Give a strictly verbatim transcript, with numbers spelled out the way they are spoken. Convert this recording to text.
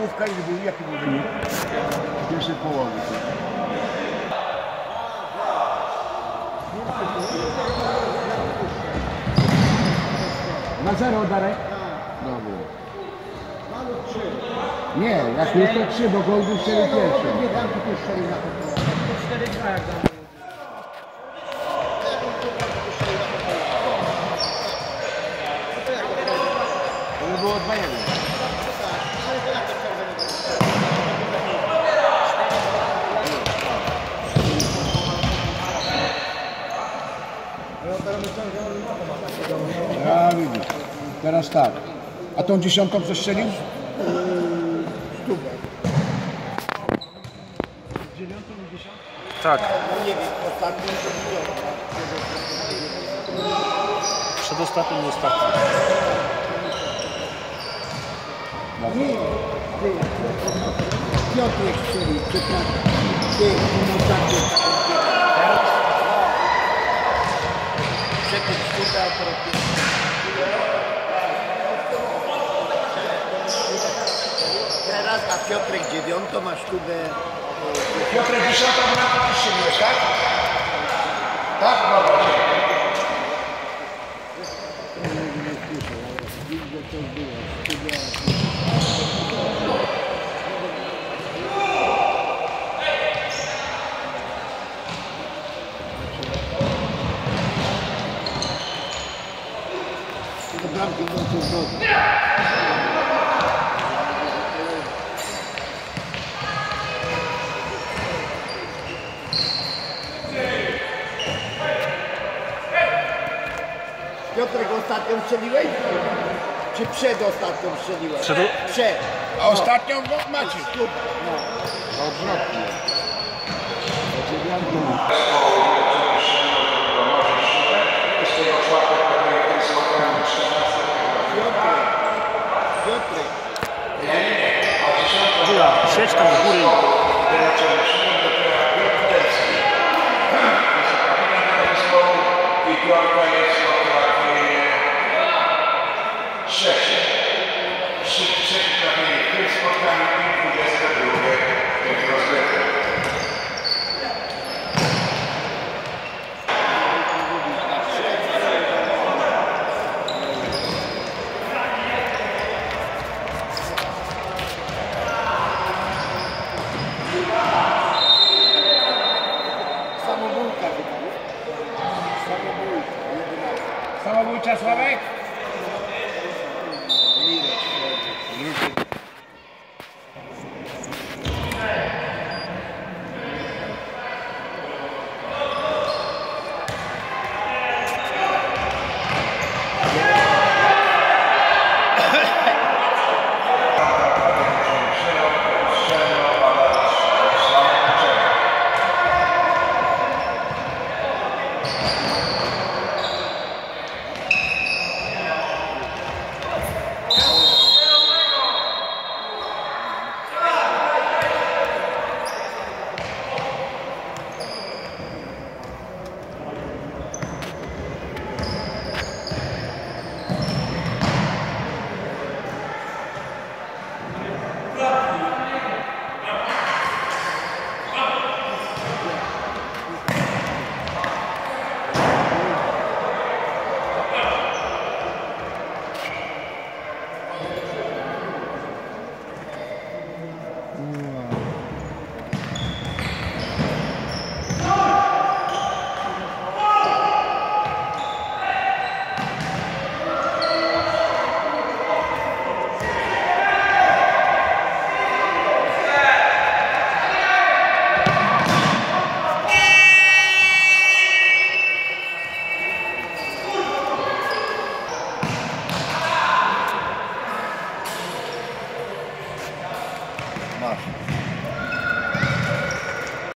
końcówka ile był? Jaki był wynik? W pierwszej połowie. Na zero, Darek? Dobra. Nie, jak już to trzy, bo gol był cztery pierwsze. Nie dam tu strzelił na to. cztery dwa jak dam. To było dwa jeden. Ja widzisz. Teraz tak. A tą dziesiątą przestrzelił? Stówę. Dziewiątą i dziesiątą? Tak. No nie wiem, ostatnią to widziałem. Przedostatnim i ostatnim. Nie, ty, Piotrek strzelił, przepraszam. Ty, on ostatnio taką przekrój stówę, a teraz teraz, a Piotrek dziewiątą, a sztubę... Piotrek dziesiątą bramkę też strzeliłeś, tak? Tak? Dobra, to bramki są zgodne. Piotrek, ostatnią strzeliłeś? Czy przed ostatnią strzeliłeś? Przed? Przed. A no. Ostatnią macie? No. Odwrotnie. Piotrek. Piotrek. Góra, sieć tam z góry. Trzecie. Trzecie trafienie w tym spotkaniu i dwudzieste drugie w tych rozgrywkach. Samobójka. Samobójka. Samobójcza, Sławek?